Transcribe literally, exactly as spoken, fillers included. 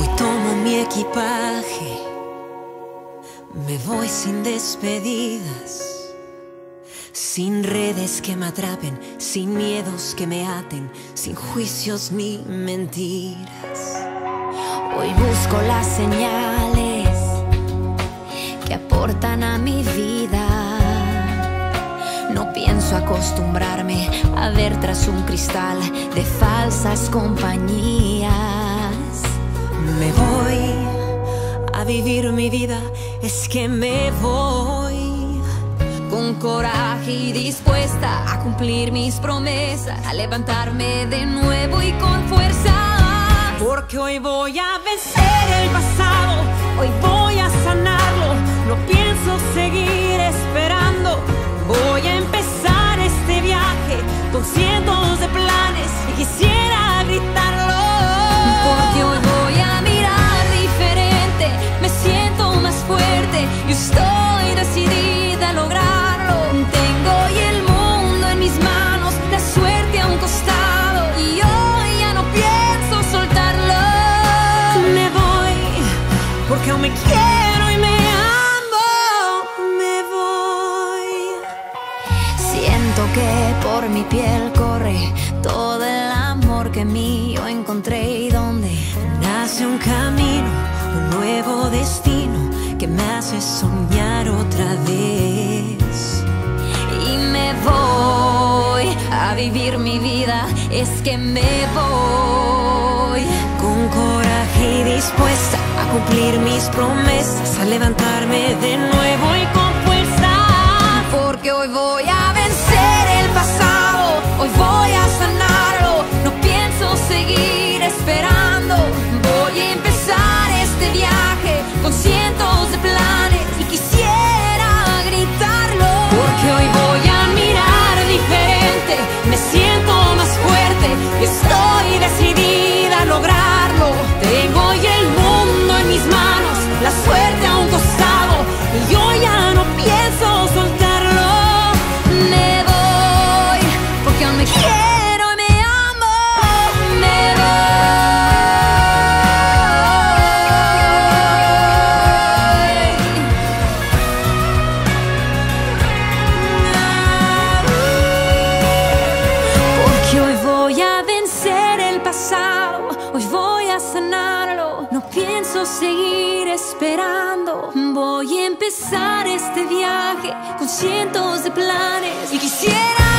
Hoy tomo mi equipaje, me voy sin despedidas, sin redes que me atrapen, sin miedos que me aten, sin juicios ni mentiras. Hoy busco las señales que aportan a mi vida. No pienso acostumbrarme a ver tras un cristal de falsas compañías. Me voy a vivir mi vida, es que me voy con coraje y dispuesta a cumplir mis promesas, a levantarme de nuevo y con fuerza. Porque hoy voy a vencer el pasado, hoy voy a sanarlo, no pienso seguir esperando. Voy a empezar este viaje con cientos de planes y quisiera gritarlo. Porque hoy voy a mirar diferente, me siento más fuerte y estoy decidida a lograrlo. Tengo hoy el mundo en mis manos, la suerte a un costado y hoy ya no pienso soltarlo. Me voy porque aún me quiero y me amo. Me voy. Siento que por mi piel corre todo el amor que mío encontré y donde nace un camino, un nuevo destino que me hace soñar otra vez. Y me voy a vivir mi vida, es que me voy con coraje y dispuesta a cumplir mis promesas, a levantarme de nuevo y con fuerza. Porque hoy voy a vencer el pasado, hoy voy a sanarlo, no pienso seguir esperando. Voy a empezar este viaje con cientos de planes y quisiera gritarlo. Porque hoy voy a mirar diferente, me siento más fuerte y estoy decidida a lograrlo. Tengo hoy el mundo en mis manos, la suerte a un costado y yo ya no pienso soltarlo. Me voy porque aún me quiero y me amo. Me voy porque hoy voy a vencer el pasado, hoy voy a sanarlo, no pienso seguir esperando. Voy a empezar este viaje con cientos de planes y quisiera